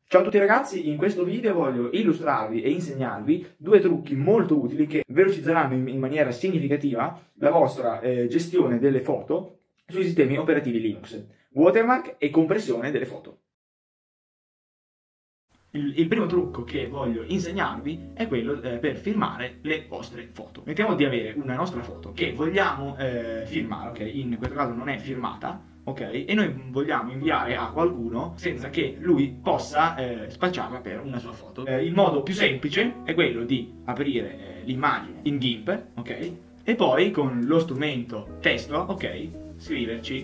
Ciao a tutti ragazzi, in questo video voglio illustrarvi e insegnarvi due trucchi molto utili che velocizzeranno in maniera significativa la vostra gestione delle foto sui sistemi operativi Linux, watermark e compressione delle foto. Il primo trucco che voglio insegnarvi è quello per firmare le vostre foto. Mettiamo di avere una nostra foto che vogliamo firmare, ok? In questo caso non è firmata, ok? E noi vogliamo inviare a qualcuno senza che lui possa spacciarla per una sua foto. Il modo più semplice è quello di aprire l'immagine in GIMP, ok? E poi con lo strumento testo, ok? Scriverci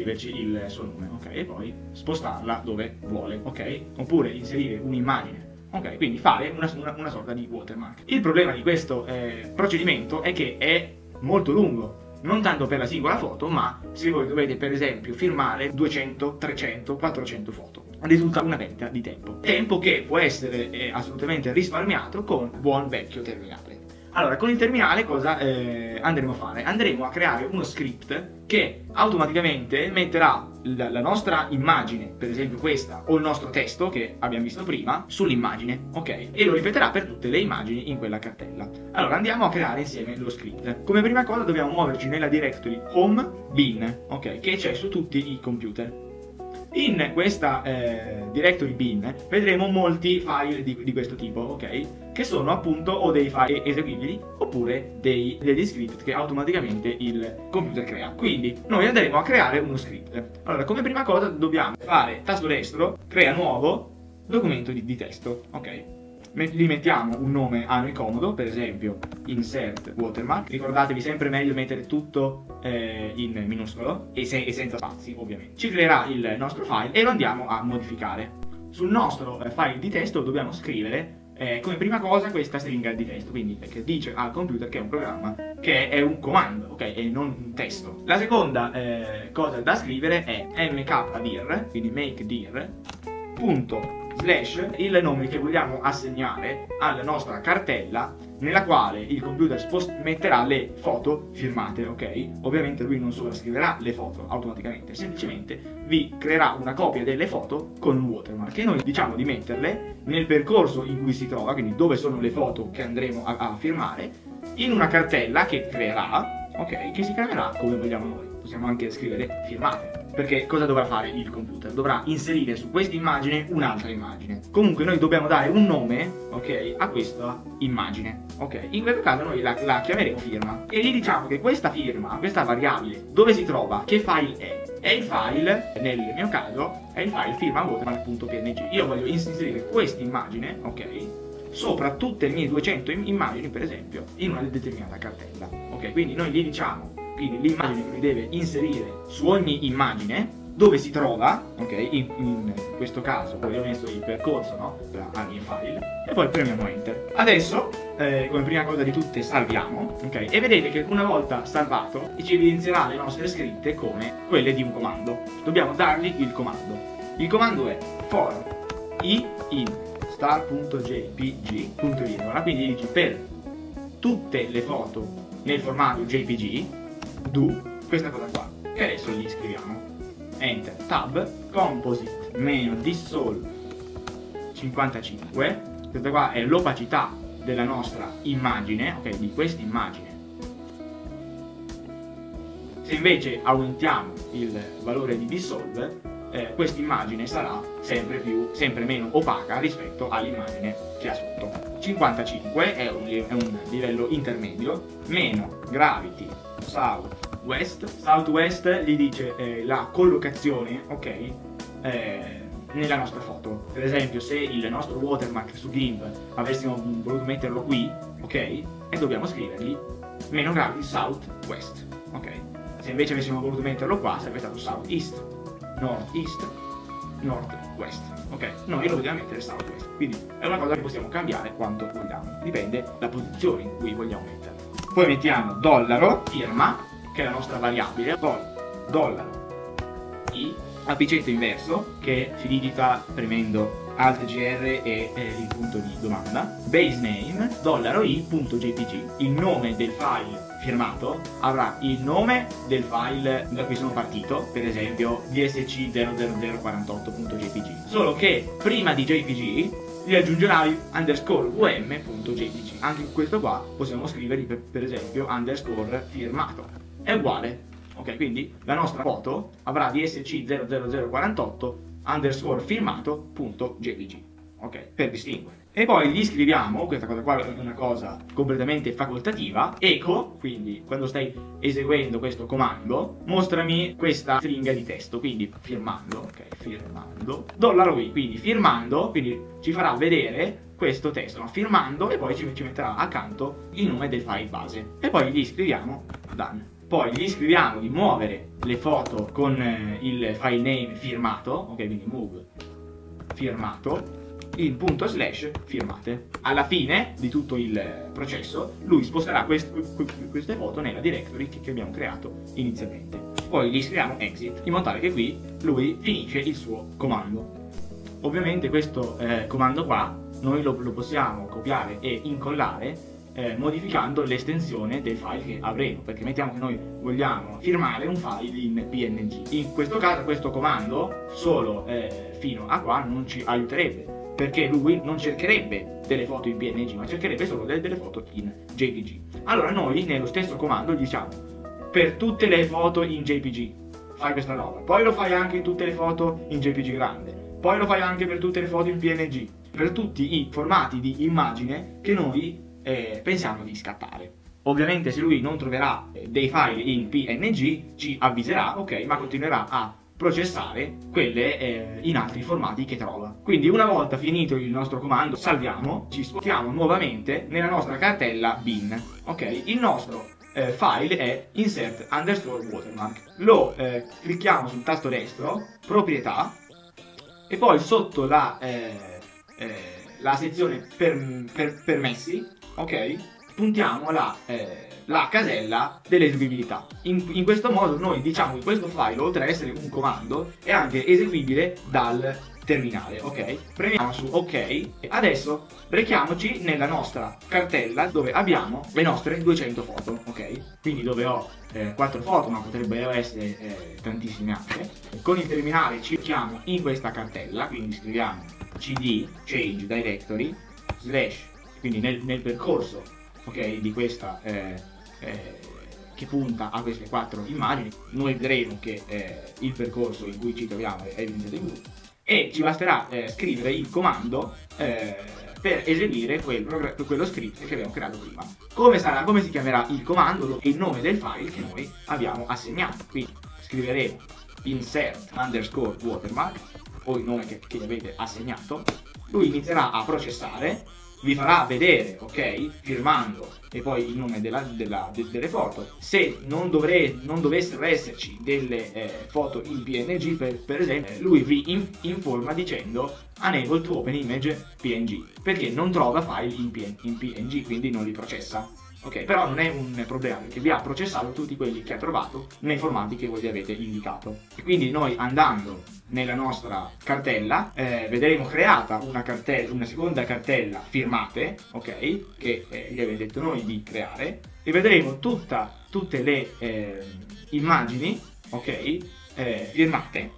il suo nome, ok? E poi spostarla dove vuole, ok? Oppure inserire un'immagine, ok? Quindi fare una sorta di watermark. Il problema di questo procedimento è che è molto lungo. Non tanto per la singola foto, ma se voi dovete per esempio firmare 200, 300, 400 foto, risulta una perdita di tempo. Tempo che può essere assolutamente risparmiato con buon vecchio terminale. Allora, con il terminale cosa andremo a fare? Andremo a creare uno script che automaticamente metterà la nostra immagine, per esempio questa, o il nostro testo che abbiamo visto prima, sull'immagine, ok? E lo ripeterà per tutte le immagini in quella cartella. Allora, andiamo a creare insieme lo script. Come prima cosa dobbiamo muoverci nella directory home bin, ok? Che c'è su tutti i computer. In questa directory bin vedremo molti file di questo tipo, ok? Che sono appunto o dei file eseguibili oppure degli script che automaticamente il computer crea. Quindi noi andremo a creare uno script. Allora, come prima cosa dobbiamo fare tasto destro, crea nuovo documento di testo, ok? Gli mettiamo un nome a noi comodo, per esempio insert watermark. Ricordatevi sempre meglio mettere tutto in minuscolo e senza spazi, ovviamente. Ci creerà il nostro file e lo andiamo a modificare. Sul nostro file di testo dobbiamo scrivere come prima cosa questa stringa di testo, quindi che dice al computer che è un programma, che è un comando, ok? E non un testo. La seconda cosa da scrivere è mkdir, quindi makedir, punto slash il nome che vogliamo assegnare alla nostra cartella nella quale il computer metterà le foto firmate, ok? Ovviamente lui non solo scriverà le foto automaticamente, semplicemente vi creerà una copia delle foto con un watermark e noi diciamo di metterle nel percorso in cui si trova, quindi dove sono le foto che andremo a firmare, in una cartella che creerà, ok? Che si chiamerà come vogliamo noi. Possiamo anche scrivere firmate. Perché cosa dovrà fare il computer? Dovrà inserire su questa immagine un'altra immagine. Comunque noi dobbiamo dare un nome, ok, a questa immagine, ok? In questo caso noi la chiameremo firma e gli diciamo che questa firma, questa variabile, dove si trova, che file è? È il file, nel mio caso, è il file firma.watermark.png. Io voglio inserire questa immagine, ok, sopra tutte le mie 200 immagini, per esempio, in una determinata cartella, ok? Quindi noi gli diciamo l'immagine che mi deve inserire su ogni immagine dove si trova, ok? In questo caso poi ho messo il percorso, no? Al mio file e poi premiamo enter. Adesso come prima cosa di tutte salviamo, ok? E vedete che una volta salvato ci evidenzierà le nostre scritte come quelle di un comando. Dobbiamo dargli il comando. Il comando è for i in star.jpg.virgola, quindi dici per tutte le foto nel formato JPG do questa cosa qua, che adesso gli scriviamo. Enter, tab, composite meno dissolve 55. Questa qua è l'opacità della nostra immagine, ok, di questa immagine. Se invece aumentiamo il valore di dissolve, questa immagine sarà sempre meno opaca rispetto all'immagine che ha sotto. 55 è un livello intermedio, meno gravity Southwest gli dice la collocazione, ok, nella nostra foto. Per esempio, se il nostro watermark su GIMP avessimo voluto metterlo qui, ok, e dobbiamo scrivergli meno gravity Southwest, ok. Se invece avessimo voluto metterlo qua sarebbe stato Southeast, Northeast, Northwest, ok. Noi lo dobbiamo mettere Southwest, quindi è una cosa che possiamo cambiare quanto vogliamo, dipende dalla posizione in cui vogliamo metterlo. Poi mettiamo dollaro firma, che è la nostra variabile, dollaro i, apicetto inverso, che si digita premendo Alt-GR e il punto di domanda, base name $i.jpg, il nome del file firmato avrà il nome del file da cui sono partito, per esempio dsc00048.jpg, solo che prima di jpg gli aggiungerai _vm.jpg. Anche questo qua possiamo scrivergli per esempio underscore firmato, è uguale. Ok, quindi la nostra foto avrà dsc00048 underscore firmato.jpg, ok, per distinguere. E poi gli scriviamo, questa cosa qua è una cosa completamente facoltativa, echo, quindi quando stai eseguendo questo comando, mostrami questa stringa di testo, quindi firmando, ok, firmando, $i, quindi firmando, quindi ci farà vedere questo testo, no? Firmando, e poi ci metterà accanto il nome del file base. E poi gli scriviamo done. Poi gli scriviamo di muovere le foto con il file name firmato, ok, quindi move firmato, il punto slash firmate. Alla fine di tutto il processo lui sposterà queste foto nella directory che abbiamo creato inizialmente. Poi gli scriviamo exit in modo tale che qui lui finisce il suo comando. Ovviamente questo comando qua noi lo possiamo copiare e incollare modificando l'estensione del file che avremo, perché mettiamo che noi vogliamo firmare un file in PNG. In questo caso questo comando solo fino a qua non ci aiuterebbe, perché lui non cercherebbe delle foto in PNG, ma cercherebbe solo delle foto in JPG. Allora noi nello stesso comando gli diciamo per tutte le foto in JPG fai questa roba, poi lo fai anche in tutte le foto in JPG grande, poi lo fai anche per tutte le foto in PNG, per tutti i formati di immagine che noi pensiamo di scattare. Ovviamente se lui non troverà dei file in PNG ci avviserà, ok, ma continuerà a processare quelle in altri formati che trova. Quindi una volta finito il nostro comando salviamo, ci spostiamo nuovamente nella nostra cartella bin, ok? Il nostro file è insert underscore watermark, lo clicchiamo sul tasto destro, proprietà, e poi sotto la sezione permessi, ok, puntiamo la casella dell'eseguibilità. In questo modo noi diciamo che questo file, oltre ad essere un comando, è anche eseguibile dal terminale, ok? Premiamo su ok e adesso rechiamoci nella nostra cartella dove abbiamo le nostre 200 foto, ok? Quindi dove ho 4 foto, ma potrebbero essere tantissime altre. Con il terminale ci rechiamo in questa cartella, quindi scriviamo cd change directory slash, quindi nel percorso, ok, di questa che punta a queste 4 immagini. Noi vedremo che il percorso in cui ci troviamo è evidenziato in blu, e ci basterà scrivere il comando per eseguire quello script che abbiamo creato prima. Come si chiamerà il comando? Il nome del file che noi abbiamo assegnato. Quindi scriveremo insert underscore watermark, o il nome che gli avete assegnato. Lui inizierà a processare, vi farà vedere, ok, firmando, e poi il nome delle foto. Se non dovessero esserci delle foto in PNG, per esempio, lui vi informa dicendo unable to open image PNG, perché non trova file in PNG, quindi non li processa. Ok, però non è un problema, perché vi ha processato tutti quelli che ha trovato nei formati che voi gli avete indicato. E quindi noi, andando nella nostra cartella, vedremo creata una seconda cartella firmate, ok, che gli avete detto noi di creare, e vedremo tutte le immagini, ok, firmate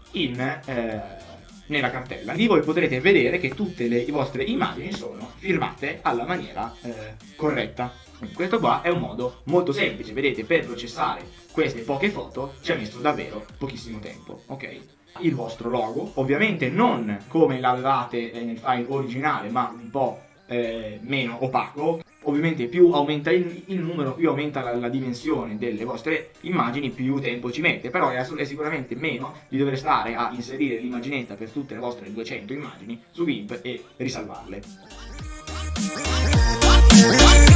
nella cartella. Lì voi potrete vedere che tutte le vostre immagini sono firmate alla maniera corretta. Questo qua è un modo molto semplice, vedete, per processare queste poche foto ci ha messo davvero pochissimo tempo, ok? Il vostro logo, ovviamente non come l'avevate nel file originale, ma un po' meno opaco. Ovviamente più aumenta il numero, più aumenta la dimensione delle vostre immagini, più tempo ci mette, però è sicuramente meno di dover stare a inserire l'immaginetta per tutte le vostre 200 immagini su GIMP e risalvarle.